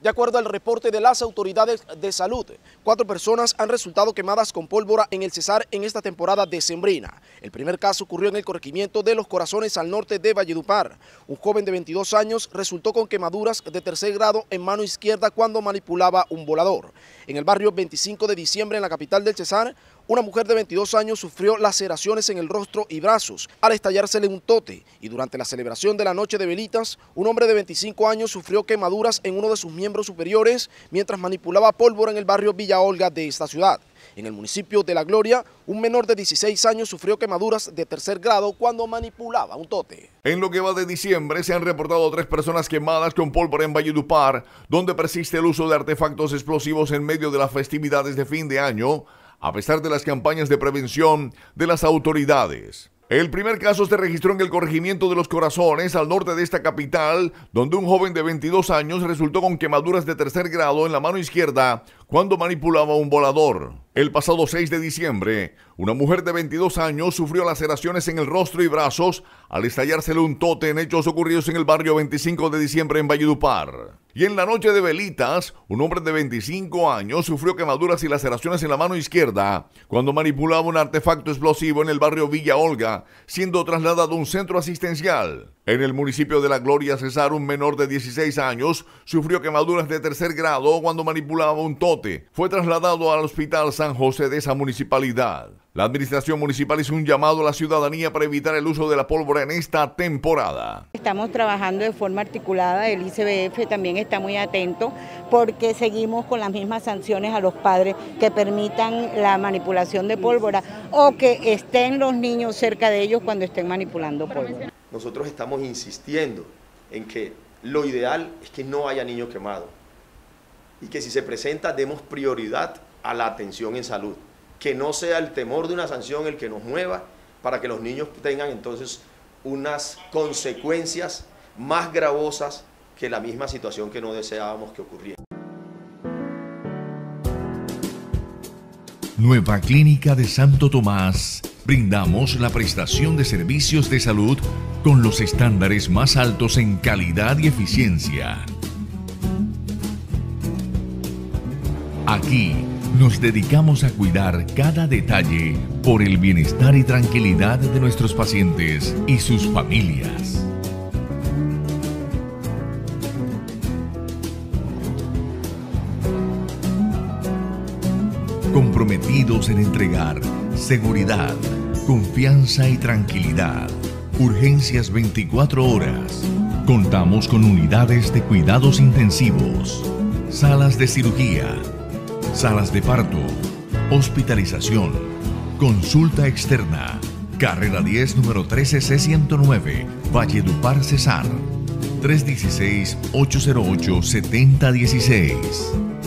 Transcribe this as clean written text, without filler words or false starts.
De acuerdo al reporte de las autoridades de salud, 4 personas han resultado quemadas con pólvora en el Cesar en esta temporada decembrina. El primer caso ocurrió en el corregimiento de Los Corazones al norte de Valledupar. Un joven de 22 años resultó con quemaduras de tercer grado en mano izquierda cuando manipulaba un volador. En el barrio 25 de diciembre en la capital del Cesar, una mujer de 22 años sufrió laceraciones en el rostro y brazos al estallársele un tote, y durante la celebración de la noche de velitas, un hombre de 25 años sufrió quemaduras en uno de sus miembros superiores mientras manipulaba pólvora en el barrio Villa Olga de esta ciudad. En el municipio de La Gloria, un menor de 16 años sufrió quemaduras de tercer grado cuando manipulaba un tote. En lo que va de diciembre se han reportado 3 personas quemadas con pólvora en Valledupar, donde persiste el uso de artefactos explosivos en medio de las festividades de fin de año, a pesar de las campañas de prevención de las autoridades. El primer caso se registró en el corregimiento de Los Corazones, al norte de esta capital, donde un joven de 22 años resultó con quemaduras de tercer grado en la mano izquierda cuando manipulaba un volador. El pasado 6 de diciembre, una mujer de 22 años sufrió laceraciones en el rostro y brazos al estallársele un tote en hechos ocurridos en el barrio 25 de diciembre en Valledupar. Y en la noche de velitas, un hombre de 25 años sufrió quemaduras y laceraciones en la mano izquierda cuando manipulaba un artefacto explosivo en el barrio Villa Olga, siendo trasladado a un centro asistencial. En el municipio de La Gloria, Cesar, un menor de 16 años sufrió quemaduras de tercer grado cuando manipulaba un tote. Fue trasladado al Hospital San José de esa municipalidad. La administración municipal hizo un llamado a la ciudadanía para evitar el uso de la pólvora en esta temporada. Estamos trabajando de forma articulada, el ICBF también está muy atento porque seguimos con las mismas sanciones a los padres que permitan la manipulación de pólvora o que estén los niños cerca de ellos cuando estén manipulando pólvora. Nosotros estamos insistiendo en que lo ideal es que no haya niños quemados y que si se presenta demos prioridad a la atención en salud, que no sea el temor de una sanción el que nos mueva para que los niños tengan entonces unas consecuencias más gravosas que la misma situación que no deseábamos que ocurriera. Nueva Clínica de Santo Tomás. Brindamos la prestación de servicios de salud con los estándares más altos en calidad y eficiencia. Aquí nos dedicamos a cuidar cada detalle por el bienestar y tranquilidad de nuestros pacientes y sus familias. Comprometidos en entregar seguridad, confianza y tranquilidad. Urgencias 24 horas. Contamos con unidades de cuidados intensivos, salas de cirugía, salas de parto, hospitalización, consulta externa. Carrera 10, número 13C109, Valledupar, Cesar. 316-808-7016.